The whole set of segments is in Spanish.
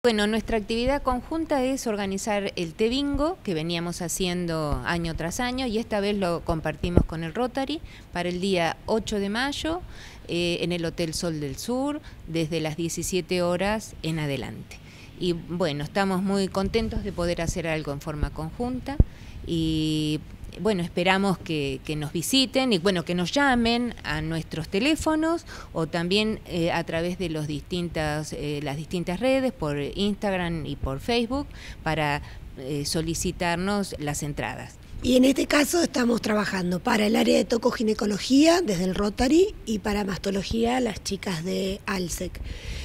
Bueno, nuestra actividad conjunta es organizar el té bingo que veníamos haciendo año tras año y esta vez lo compartimos con el Rotary para el día 8 de mayo en el Hotel Sol del Sur desde las 17 horas en adelante. Y bueno, estamos muy contentos de poder hacer algo en forma conjunta y bueno, esperamos que nos visiten y bueno, que nos llamen a nuestros teléfonos o también a través de las distintas redes, por Instagram y por Facebook, para solicitarnos las entradas. Y en este caso estamos trabajando para el área de tocoginecología desde el Rotary y para mastología las chicas de ALSEC.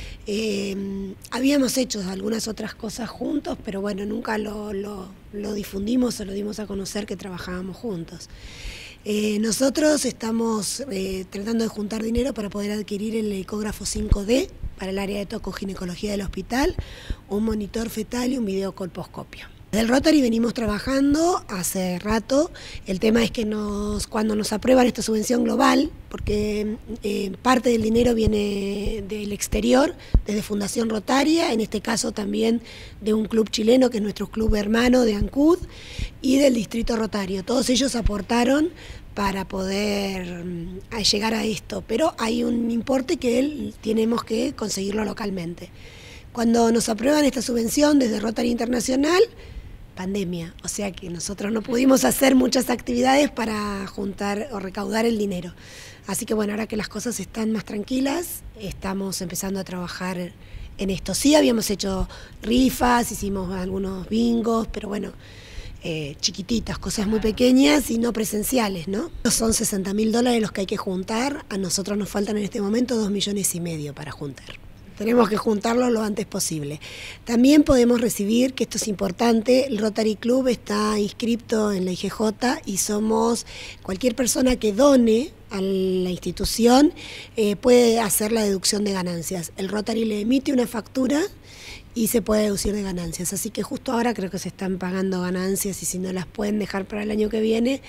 Habíamos hecho algunas otras cosas juntos, pero bueno, nunca lo difundimos o lo dimos a conocer que trabajábamos juntos. Nosotros estamos tratando de juntar dinero para poder adquirir el ecógrafo 5D para el área de tocoginecología del hospital, un monitor fetal y un videocolposcopio. Del Rotary venimos trabajando hace rato. El tema es que cuando nos aprueban esta subvención global, porque parte del dinero viene del exterior, desde Fundación Rotaria, en este caso también de un club chileno que es nuestro club hermano de Ancud y del distrito Rotario. Todos ellos aportaron para poder llegar a esto, pero hay un importe que tenemos que conseguirlo localmente. Cuando nos aprueban esta subvención desde Rotary Internacional, pandemia, o sea que nosotros no pudimos hacer muchas actividades para juntar o recaudar el dinero. Así que bueno, ahora que las cosas están más tranquilas, estamos empezando a trabajar en esto. Sí, habíamos hecho rifas, hicimos algunos bingos, pero bueno, chiquititas, cosas muy pequeñas y no presenciales, ¿no? Son $60.000 los que hay que juntar, a nosotros nos faltan en este momento 2,5 millones para juntar. Tenemos que juntarlo lo antes posible. También podemos recibir, que esto es importante, el Rotary Club está inscripto en la IGJ y cualquier persona que done a la institución puede hacer la deducción de ganancias. El Rotary le emite una factura y se puede deducir de ganancias. Así que justo ahora creo que se están pagando ganancias y si no las pueden dejar para el año que viene,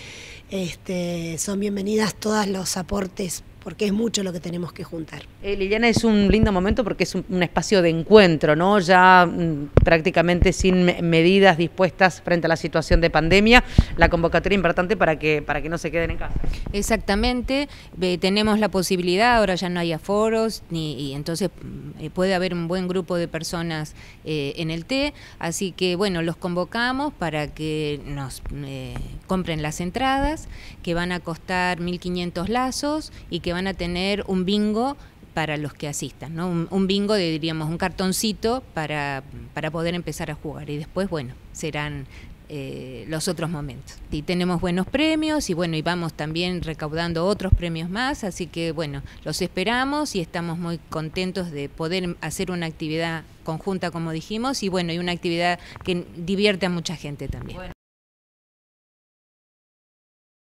son bienvenidas todos los aportes, porque es mucho lo que tenemos que juntar. Liliana, es un lindo momento porque es un espacio de encuentro, ¿no? Ya prácticamente sin medidas dispuestas frente a la situación de pandemia, la convocatoria importante para que no se queden en casa. Exactamente, tenemos la posibilidad, ahora ya no hay aforos, y entonces puede haber un buen grupo de personas en el té, así que bueno, los convocamos para que nos compren las entradas, que van a costar 1.500 lazos y que van a tener un bingo para los que asistan, ¿no? Un bingo de, diríamos, un cartoncito para poder empezar a jugar y después, bueno, serán los otros momentos. Y tenemos buenos premios y bueno, y vamos también recaudando otros premios más, así que bueno, los esperamos y estamos muy contentos de poder hacer una actividad conjunta, como dijimos, y bueno, y una actividad que divierte a mucha gente también. Bueno.